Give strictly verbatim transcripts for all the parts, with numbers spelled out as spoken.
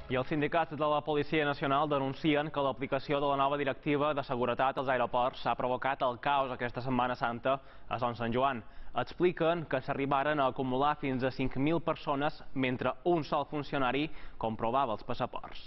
I els sindicats de la Policia Nacional denuncien que l'aplicació de la nova directiva de seguretat als aeroports ha provocat el caos aquesta Setmana Santa a Son Sant Joan. Expliquen que s'arribaren a acumular fins a cinc mil persones mentre un sol funcionari comprovava els passaports.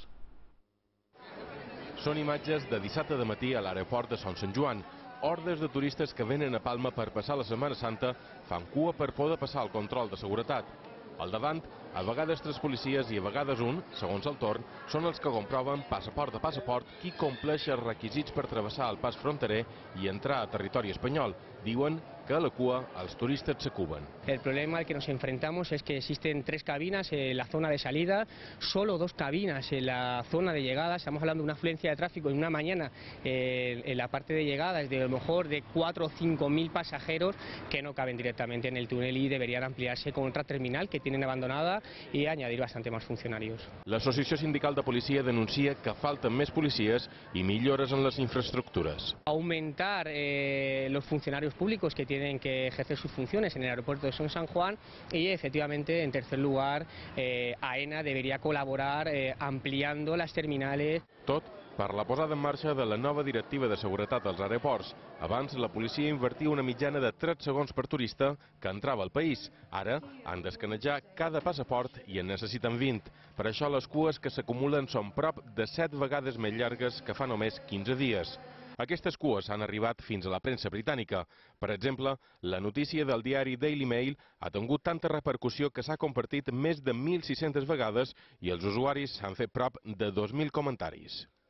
Són imatges de dissabte de matí a l'aeroport de Son Sant Joan. Hordes de turistes que venen a Palma per passar la Setmana Santa fan cua per poder passar el control de seguretat. Al davant, a vegades tres policies i a vegades un, segons el torn, són els que comproven passaport a passaport qui compleix els requisits per travessar el pas fronterer i entrar a territori espanyol. Diuen que a la cua els turistes s'acuben. El problema al que nos enfrentamos es que existen tres cabinas en la zona de salida, solo dos cabinas en la zona de llegada. Estamos hablando de una afluencia de tráfico en una mañana eh, en la parte de llegada es de a lo mejor de cuatro o cinco mil pasajeros que no caben directamente en el túnel y deberían ampliarse con otra terminal que tienen abandonada y añadir bastante más funcionarios. L'Associació Sindical de Policia denuncia que falten més policies i millores en les infraestructures. Aumentar eh, los funcionarios públicos que tienen que ejercer sus funciones en el aeropuerto de Son San Juan y efectivamente en tercer lugar eh, AENA debería colaborar eh, ampliando las terminales. Tot per la posada en marxa de la nova directiva de seguretat als aeroports. Abans la policia invertia una mitjana de tres segons per turista que entrava al país. Ara han d'escanejar cada passaport i en necessiten vint. Per això les cues que s'acumulen són prop de set vegades més llargues que fa només quinze dies. Aquestes cues han arribat fins a la premsa britànica. Per exemple, la notícia del diari Daily Mail ha tingut tanta repercussió que s'ha compartit més de mil sis-centes vegades i els usuaris han fet prop de dos mil comentaris.